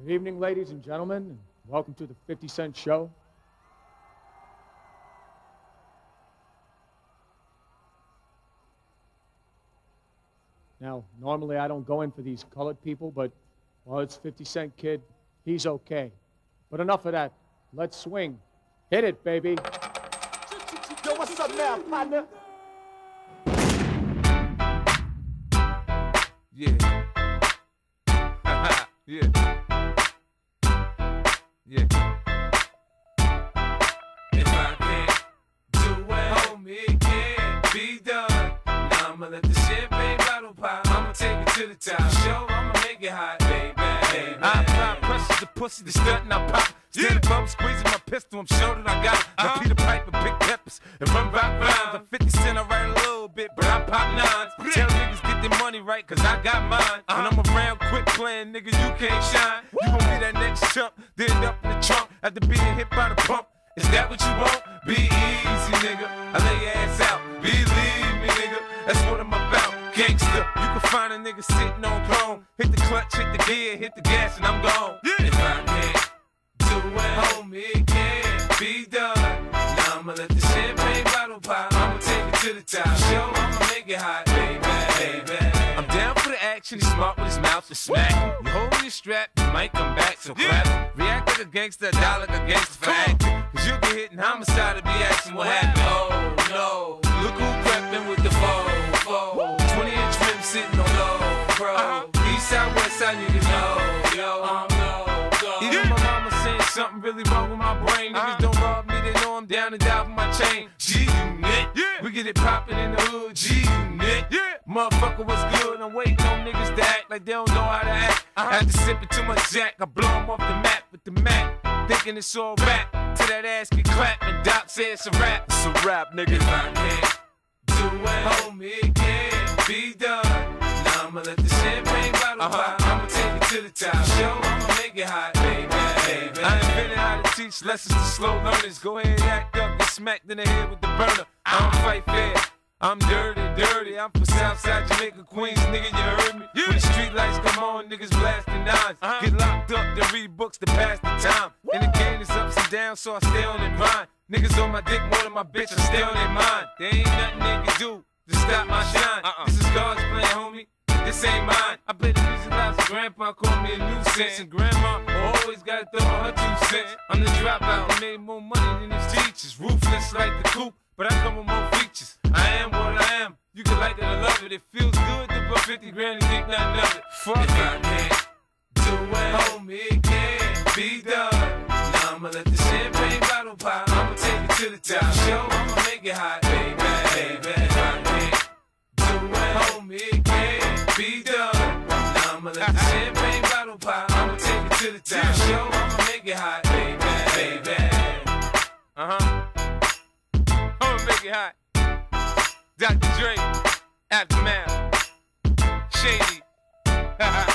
Good evening, ladies and gentlemen, and welcome to the 50 Cent Show. Now, normally I don't go in for these colored people, but, well, it's 50 Cent Kid. He's okay. But enough of that. Let's swing. Hit it, baby. Yo, what's up now, partner? Yeah. Yeah. Yeah. If I can't do it, homie, it can't be done. Now I'ma let the champagne bottle pop. I'ma take it to the top. Show, I'ma make it hot, baby. I apply pressure to pussy, the stunt and I pop. Stand above, squeezing my pistol, I'm sure that I got it. Now Peter Piper, big peppers, and run rock rhymes. I'm 50 Cent, I write a little bit, but I pop nines. Tell niggas get their money right, cause I got mine. When I'm around, quit playing, nigga, you can't shine. You gon' be that next chump, then end up in the trunk after being hit by the pump. Is that what you want? Be easy, nigga. I lay your ass out. Believe me, nigga. That's what I'm about. Gangsta. You can find a nigga sitting on chrome. Hit the clutch, hit the gear, hit the gas, and I'm gone. Yeah. If I can't do it, homie, it can't be done. Now I'ma let the champagne bottle pop. I'ma take it to the top. Show, I'ma make it hot, baby. I'm down for the action. He's smart with his mouth to smack. You hold your strap, you might come back, so clap. React like a gangster, die like a gangster for acting. Cause you get hit in homicide and be asking what happened. Oh no, look who crept with the foe. 20-inch rim sitting on low, bro. East side, west side, niggas know, yo, I'm no. Even my mama saying something really wrong with my brain. Niggas don't rob me, they know I'm down and down for my chain. G-Unit, we get it poppin' in the hood. G-Unit, motherfucker, what's good? I'm waiting on niggas to act like they don't know how to act. After sipping too much Jack, I blow them off the map with the Mac. Thinking it's all rap, till that ass get clapped and Doc said it's a rap. It's a rap, nigga. If I can't do it, homie, it can't be done. Now I'ma let the champagne bottle pop. I'ma take it to the top. Show, I'ma make it hot, baby. I invented how to teach lessons to slow learners. Go ahead, act up, get smacked in the head with the burner. I don't fight fair. I'm dirty. I'm from Southside Jamaica, Queens, nigga, you heard me? When the street lights come on, niggas blasting nines. Get locked up, then read books to pass the time. And the game is ups and downs, so I stay on their mind. Niggas on my dick more than my bitch, I stay on their mind. There ain't nothing they can do to stop my shine. This is God's plan, homie. This ain't mine. I play the music loud, so grandpa called me a nuisance. And grandma always gotta throw her 2 cents. I'm the dropout, I made more money than his teachers. Ruthless like the coupe, but I come with more features. I am what I am. You can like it or love it. It feels good to put 50 grand and think nothing of it. Fuck if I can't do it, homie, it can't be done. Now I'ma let the champagne bottle pop. I'ma take it to the top. Show, I'ma make it hot, baby. If I can't do it, homie, it can't be done. Now I'ma let the champagne bottle pop. I'ma take it to the top. Show, I'ma make it hot, baby. I'ma make it hot. Dr. Dre, Aftermath, Shady.